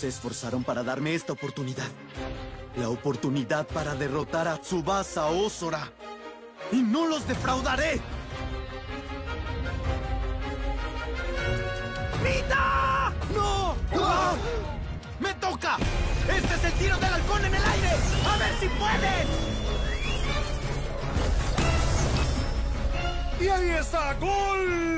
se esforzaron para darme esta oportunidad. La oportunidad para derrotar a Tsubasa Ozora. ¡Y no los defraudaré! ¡Mita! ¡No! ¡Ah! ¡Me toca! ¡Este es el tiro del halcón en el aire! ¡A ver si pueden! ¡Y ahí está! ¡Gol!